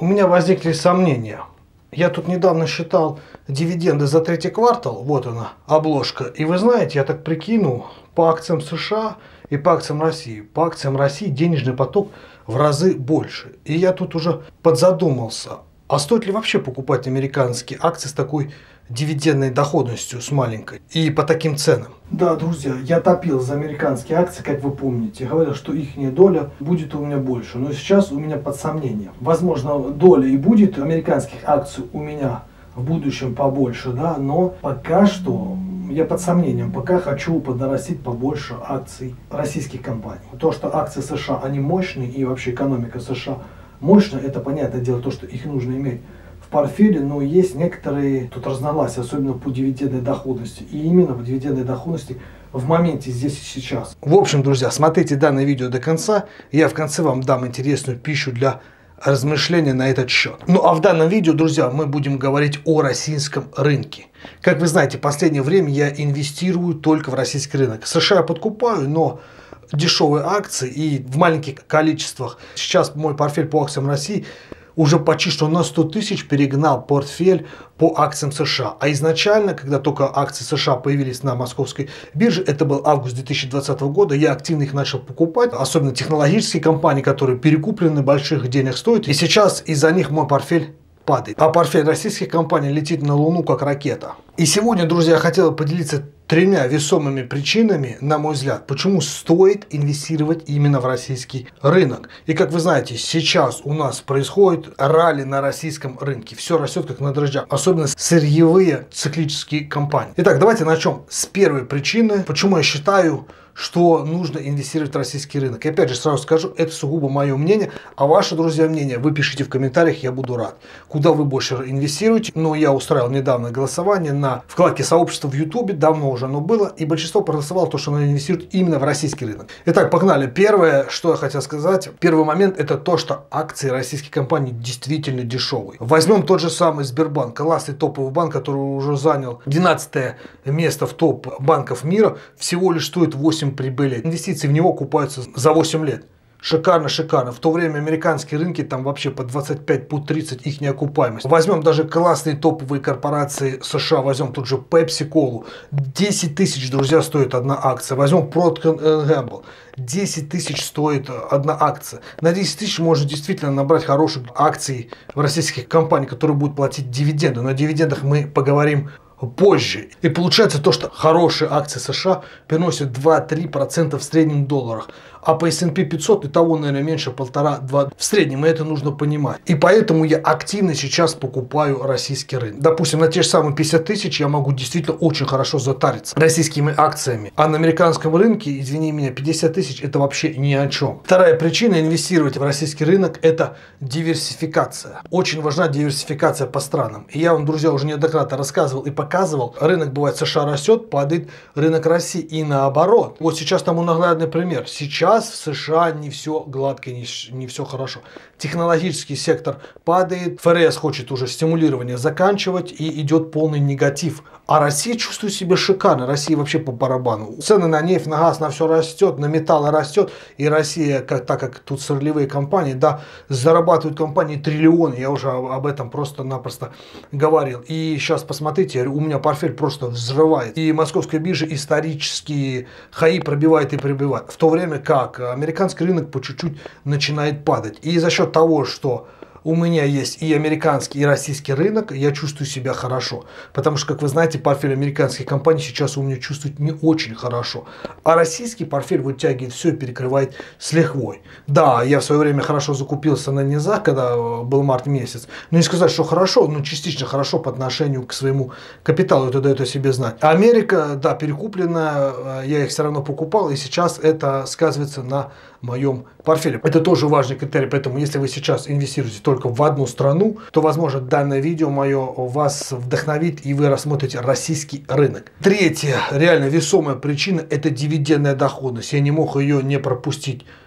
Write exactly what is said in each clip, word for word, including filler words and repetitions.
меня возникли сомнения. Я тут недавно считал дивиденды за третий квартал, вот она, обложка. И вы знаете, я так прикинул, по акциям США и по акциям России. По акциям России денежный поток в разы больше. И я тут уже подзадумался, а стоит ли вообще покупать американские акции с такой дивидендной доходностью, с маленькой, и по таким ценам? Да, друзья, я топил за американские акции, как вы помните. Говорил, что их доля будет у меня больше. Но сейчас у меня под сомнением. Возможно, доля и будет американских акций у меня в будущем побольше, да, но пока что я под сомнением. Пока хочу поднарастить побольше акций российских компаний. То, что акции США, они мощные, и вообще экономика США мощная, это понятное дело, то, что их нужно иметь в портфеле, но есть некоторые тут разногласия, особенно по дивидендной доходности. И именно по дивидендной доходности в моменте здесь и сейчас. В общем, друзья, смотрите данное видео до конца. Я в конце вам дам интересную пищу для размышления на этот счет. Ну а в данном видео, друзья, мы будем говорить о российском рынке. Как вы знаете, в последнее время я инвестирую только в российский рынок. США я подкупаю, но дешевые акции и в маленьких количествах. Сейчас мой портфель по акциям России уже почти что на сто тысяч перегнал портфель по акциям США. А изначально, когда только акции США появились на московской бирже, это был август две тысячи двадцатого года, я активно их начал покупать, особенно технологические компании, которые перекуплены, больших денег стоят. И сейчас из-за них мой портфель падает. А портфель российских компаний летит на Луну как ракета. И сегодня, друзья, я хотел поделиться тремя весомыми причинами, на мой взгляд, почему стоит инвестировать именно в российский рынок. И как вы знаете, сейчас у нас происходит ралли на российском рынке. Все растет как на дрожжах, особенно сырьевые циклические компании. Итак, давайте начнем с первой причины, почему я считаю, что нужно инвестировать в российский рынок. И опять же сразу скажу, это сугубо мое мнение, а ваше, друзья, мнение вы пишите в комментариях, я буду рад. Куда вы больше инвестируете? Но я устраивал недавно голосование на вкладке сообщества в Ютубе, давно уже оно было, и большинство проголосовало то, что оно инвестирует именно в российский рынок. Итак, погнали. Первое, что я хотел сказать, первый момент, это то, что акции российских компаний действительно дешевые. Возьмем тот же самый Сбербанк, классный топовый банк, который уже занял двенадцатое место в топ банков мира, всего лишь стоит восемь прибыли. Инвестиции в него окупаются за восемь лет. Шикарно, шикарно. В то время американские рынки там вообще по двадцать пять, по тридцать их неокупаемость. Возьмем даже классные топовые корпорации США, возьмем тут же Pepsi-Cola. десять тысяч, друзья, стоит одна акция. Возьмем Procter энд Gamble. десять тысяч стоит одна акция. На десять тысяч можно действительно набрать хороших акций в российских компаниях, которые будут платить дивиденды. Но о дивидендах мы поговорим позже. И получается то, что хорошие акции США приносят два-три процента в среднем в долларах. А по эс энд пи пятьсот и того, наверное, меньше полтора-два в среднем. И это нужно понимать. И поэтому я активно сейчас покупаю российский рынок. Допустим, на те же самые пятьдесят тысяч я могу действительно очень хорошо затариться российскими акциями. А на американском рынке, извини меня, пятьдесят тысяч это вообще ни о чем. Вторая причина инвестировать в российский рынок — это диверсификация. Очень важна диверсификация по странам. И я вам, друзья, уже неоднократно рассказывал и показывал. Рынок, бывает, США растет, падает рынок России и наоборот. Вот сейчас тому наглядный пример. Сейчас в США не все гладко, не, не все хорошо. Технологический сектор падает, эф эр эс хочет уже стимулирование заканчивать и идет полный негатив. А Россия чувствует себя шикарно. Россия вообще по барабану. Цены на нефть, на газ, на все растет, на металлы растет. И Россия, как, так как тут сырьевые компании, да, зарабатывают компании триллионы. Я уже об этом просто-напросто говорил. И сейчас посмотрите, у меня портфель просто взрывает. И московская биржа исторические хаи пробивает и пробивает. В то время как американский рынок по чуть-чуть начинает падать. И за счет того, что у меня есть и американский, и российский рынок, я чувствую себя хорошо. Потому что, как вы знаете, портфель американских компаний сейчас у меня чувствует не очень хорошо. А российский портфель вытягивает все и перекрывает с лихвой. Да, я в свое время хорошо закупился на низах, когда был март месяц. Но не сказать, что хорошо, но частично хорошо по отношению к своему капиталу. Это дает о себе знать. Америка, да, перекуплена, я их все равно покупал. И сейчас это сказывается на моем портфеле. Это тоже важный критерий. Поэтому, если вы сейчас инвестируете только в одну страну, то, возможно, данное видео мое вас вдохновит, и вы рассмотрите российский рынок. Третья реально весомая причина — это дивидендная доходность. Я не мог ее не пропустить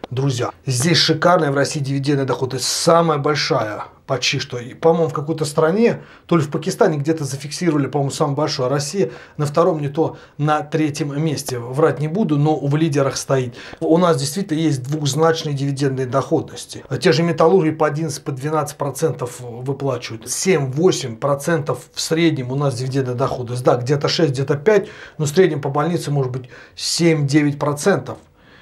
друзья. Здесь шикарная в России дивидендная доходность, самая большая. Почти что. По-моему, в какой-то стране, то ли в Пакистане где-то зафиксировали, по-моему, самую большую. А Россия на втором, не то на третьем месте. Врать не буду, но в лидерах стоит. У нас действительно есть двухзначные дивидендные доходности. Те же металлурги по одиннадцать, по двенадцать процентов выплачивают. семь-восемь процентов в среднем у нас дивидендная доходность. Да, где-то шесть, где-то пять, но в среднем по больнице может быть семь-девять процентов.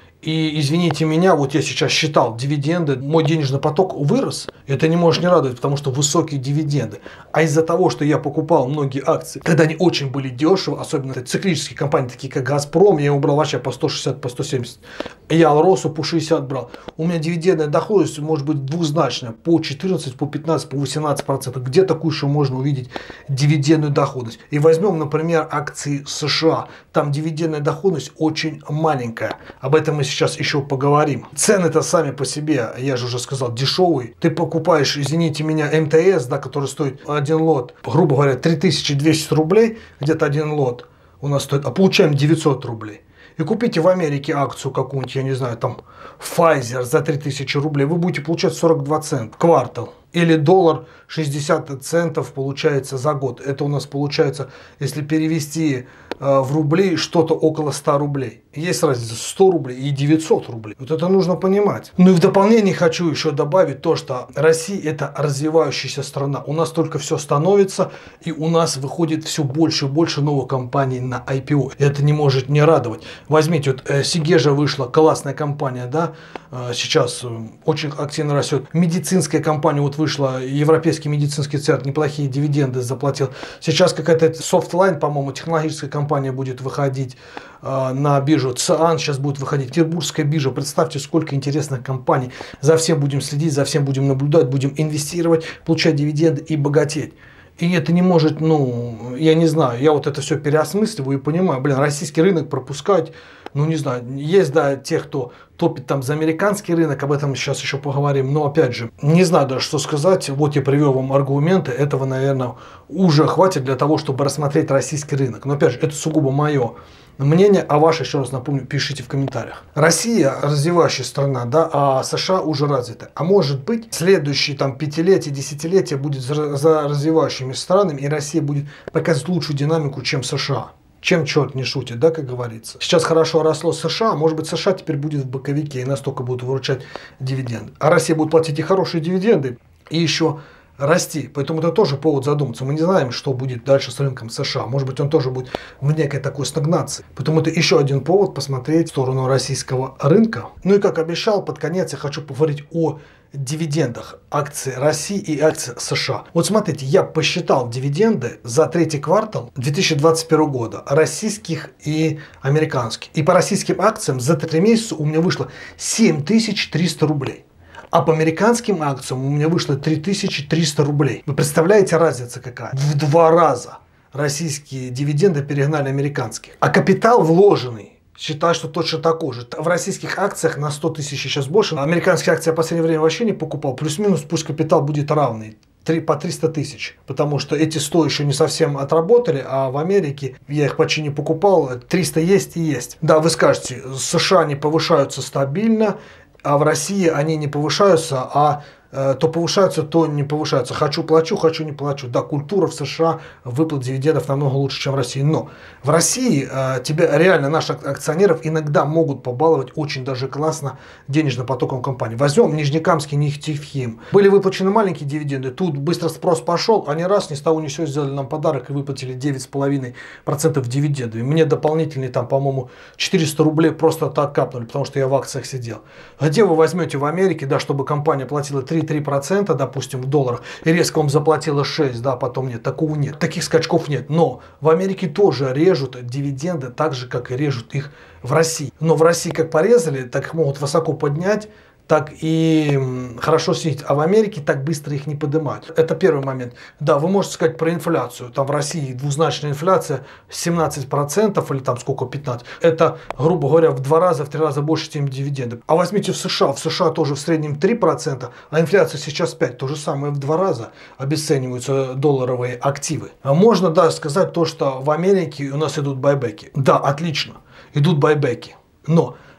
И извините меня, вот я сейчас считал дивиденды, мой денежный поток вырос. Это не может не радовать, потому что высокие дивиденды. А из-за того, что я покупал многие акции, когда они очень были дешевы, особенно циклические компании, такие как Газпром, я его брал вообще по сто шестьдесят, по сто семьдесят. Я Алросу по шестьдесят брал. У меня дивидендная доходность может быть двузначная, по четырнадцать, по пятнадцать, по восемнадцать процентов. Где такую еще можно увидеть дивидендную доходность? И возьмем, например, акции США. Там дивидендная доходность очень маленькая. Об этом мы сейчас еще поговорим. Цены-то сами по себе, я же уже сказал, дешевые. Ты покупаешь, извините меня, эм тэ эс, да, который стоит один лот, грубо говоря, три тысячи двести рублей, где-то один лот у нас стоит, а получаем девятьсот рублей. И купите в Америке акцию какую-нибудь, я не знаю, там, Pfizer за три тысячи рублей, вы будете получать сорок два цента в квартал. Или доллар шестьдесят центов получается за год. Это у нас получается, если перевести э, в рубли, что-то около ста рублей. Есть разница сто рублей и девятьсот рублей. Вот это нужно понимать. Ну и в дополнение хочу еще добавить то, что Россия это развивающаяся страна. У нас только все становится, и у нас выходит все больше и больше новых компаний на ай пи о. Это не может не радовать. Возьмите, вот э, Сигежа вышла, классная компания, да, э, сейчас э, очень активно растет. Медицинская компания вот вышла, Европейский медицинский центр, неплохие дивиденды заплатил. Сейчас какая-то Софтлайн, по-моему, технологическая компания будет выходить э, на биржу. ЦИАН сейчас будет выходить. Петербургская биржа. Представьте, сколько интересных компаний. За всем будем следить, за всем будем наблюдать, будем инвестировать, получать дивиденды и богатеть. И это не может, ну, я не знаю, я вот это все переосмысливаю и понимаю, блин, российский рынок пропускать, ну, не знаю, есть, да, те, кто топит там за американский рынок, об этом сейчас еще поговорим, но, опять же, не знаю даже, что сказать, вот я привел вам аргументы, этого, наверное, уже хватит для того, чтобы рассмотреть российский рынок, но, опять же, это сугубо мое мнение, а ваше, еще раз напомню, пишите в комментариях. Россия развивающая страна, да, а США уже развита. А может быть, следующие там пятилетия, десятилетия будет за, за развивающими странами, и Россия будет показывать лучшую динамику, чем США. Чем черт не шутит, да, как говорится. Сейчас хорошо росло США, может быть, США теперь будет в боковике и настолько будут выручать дивиденды. А Россия будет платить и хорошие дивиденды, и еще расти. Поэтому это тоже повод задуматься. Мы не знаем, что будет дальше с рынком США. Может быть, он тоже будет в некой такой стагнации. Поэтому это еще один повод посмотреть в сторону российского рынка. Ну и как обещал, под конец я хочу поговорить о дивидендах акций России и акций США. Вот смотрите, я посчитал дивиденды за третий квартал две тысячи двадцать первого года, российских и американских. И по российским акциям за три месяца у меня вышло семь тысяч триста рублей. А по американским акциям у меня вышло три тысячи триста рублей. Вы представляете, разница какая? В два раза российские дивиденды перегнали американских. А капитал вложенный, считаю, что точно такой же. В российских акциях на сто тысяч сейчас больше. Американские акции я в последнее время вообще не покупал. Плюс-минус пусть капитал будет равный. По триста тысяч. Потому что эти сто еще не совсем отработали, а в Америке я их почти не покупал. триста есть и есть. Да, вы скажете, США не повышаются стабильно, а в России они не повышаются, а э, то повышаются, то не повышаются. Хочу плачу, хочу не плачу. Да, культура в США выплат дивидендов намного лучше, чем в России. Но в России э, тебя реально наших акционеров иногда могут побаловать очень даже классно денежным потоком компании. Возьмем Нижнекамский нефтехим. Были выплачены маленькие дивиденды, тут быстро спрос пошел, они раз ни с того ни с сего сделали нам подарок и выплатили девять с половиной процентов дивидендов. Мне дополнительные там, по-моему, четыреста рублей просто так капнули, потому что я в акциях сидел. Где вы возьмете в Америке, да, чтобы компания платила три-три процента, допустим, в долларах, и резко вам заплатила шесть, да, потом нет, такого нет. Таких скачков нет. Но в Америке тоже режут дивиденды так же, как и режут их в России. Но в России как порезали, так их могут высоко поднять, так и хорошо снизить. А в Америке так быстро их не поднимают. Это первый момент. Да, вы можете сказать про инфляцию. Там в России двузначная инфляция семнадцать процентов или там сколько, пятнадцать процентов. Это, грубо говоря, в два раза, в три раза больше, чем дивиденды. А возьмите в США. В США тоже в среднем три процента, а инфляция сейчас пять процентов. То же самое в два раза обесцениваются долларовые активы. А можно, да, сказать то, что в Америке у нас идут байбеки. Да, отлично. Идут байбеки. Но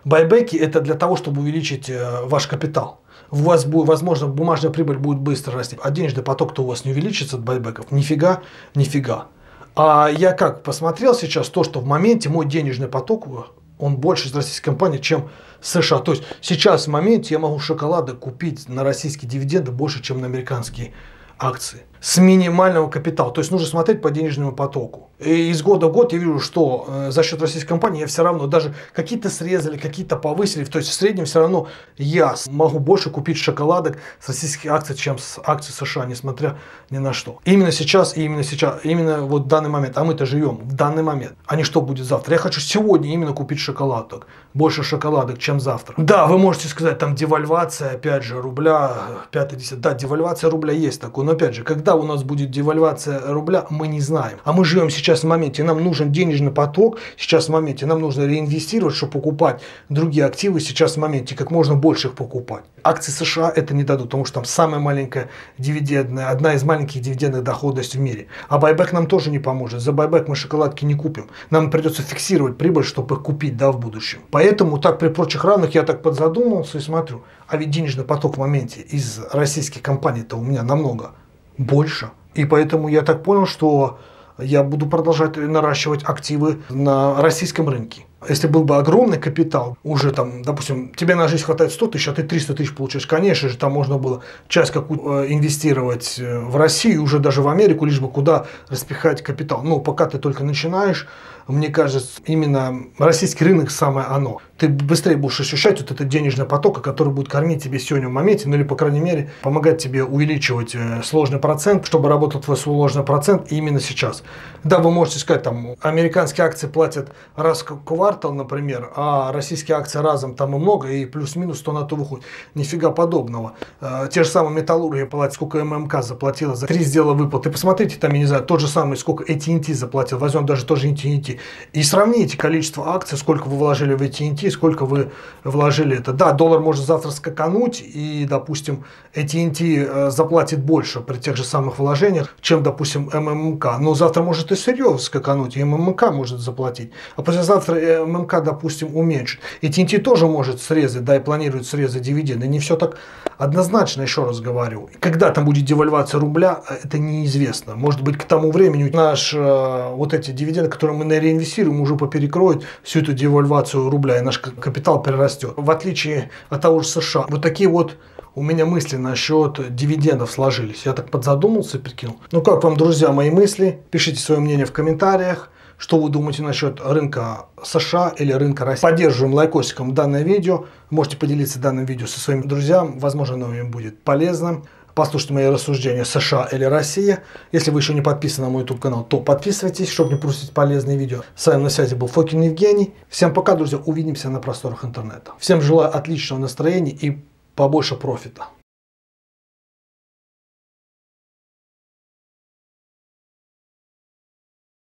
Байбеки это для того, чтобы увеличить э, ваш капитал. У вас будет, возможно, бумажная прибыль будет быстро расти, а денежный поток-то у вас не увеличится от байбеков. Нифига, нифига. А я как посмотрел сейчас то, что в моменте мой денежный поток, он больше из российской компании, чем США. То есть сейчас в моменте я могу шоколады купить на российские дивиденды больше, чем на американские акции. С минимального капитала. То есть нужно смотреть по денежному потоку. И из года в год я вижу, что э, за счет российской компании я все равно, даже какие-то срезали, какие-то повысили. То есть в среднем все равно я могу больше купить шоколадок с российских акций, чем с акций США, несмотря ни на что. Именно сейчас и именно сейчас, именно вот в данный момент. А мы-то живем в данный момент. А не что будет завтра. Я хочу сегодня именно купить шоколадок. Больше шоколадок, чем завтра. Да, вы можете сказать, там девальвация, опять же, рубля, пятое, десятое. Да, девальвация рубля есть такое. Но опять же, когда у нас будет девальвация рубля, мы не знаем. А мы живем сейчас в моменте, нам нужен денежный поток, сейчас в моменте, нам нужно реинвестировать, чтобы покупать другие активы сейчас в моменте, как можно больше их покупать. Акции США это не дадут, потому что там самая маленькая дивидендная, одна из маленьких дивидендных доходностей в мире. А байбек нам тоже не поможет. За байбек мы шоколадки не купим. Нам придется фиксировать прибыль, чтобы их купить, да, в будущем. Поэтому так при прочих равных я так подзадумался и смотрю, а ведь денежный поток в моменте из российских компаний-то у меня намного больше. И поэтому я так понял, что я буду продолжать наращивать активы на российском рынке. Если был бы огромный капитал, уже там, допустим, тебе на жизнь хватает сто тысяч, а ты триста тысяч получаешь, конечно же, там можно было часть какую инвестировать в Россию, уже даже в Америку, лишь бы куда распихать капитал. Но пока ты только начинаешь, мне кажется, именно российский рынок самое оно. Ты быстрее будешь ощущать вот этот денежный поток, который будет кормить тебе сегодня в моменте, ну или, по крайней мере, помогать тебе увеличивать сложный процент, чтобы работал твой сложный процент именно сейчас. Да, вы можете сказать, там, американские акции платят раз в квартал, например, а российские акции разом там и много, и плюс-минус то на то выходит. Нифига подобного. Те же самые металлурги платят, сколько ММК заплатила за три сделала выплаты. Посмотрите, там, я не знаю, тот же самый, сколько эй ти энд ти заплатил, возьмем даже тоже эй ти энд ти. И сравните количество акций, сколько вы вложили в эй ти энд ти, сколько вы вложили это. Да, доллар может завтра скакануть, и, допустим, эй ти энд ти заплатит больше при тех же самых вложениях, чем, допустим, ММК. Но завтра может и сырье скакануть, и ММК может заплатить. А послезавтра ММК, допустим, уменьшит. эй ти энд ти тоже может срезать, да, и планирует срезать дивиденды. Не все так однозначно, еще раз говорю. Когда там будет девальвация рубля, это неизвестно. Может быть, к тому времени наш, вот эти дивиденды, которые мы реинвестируем, уже поперекроют всю эту девальвацию рубля, и наш капитал перерастет. В отличие от того же США. Вот такие вот у меня мысли насчет дивидендов сложились. Я так подзадумался и прикинул. Ну как вам, друзья, мои мысли? Пишите свое мнение в комментариях. Что вы думаете насчет рынка США или рынка России? Поддерживаем лайкосиком данное видео. Можете поделиться данным видео со своими друзьями. Возможно, оно им будет полезным. Послушайте мои рассуждения: США или Россия. Если вы еще не подписаны на мой YouTube канал, то подписывайтесь, чтобы не пропустить полезные видео. С вами на связи был Фокин Евгений. Всем пока, друзья. Увидимся на просторах интернета. Всем желаю отличного настроения и побольше профита.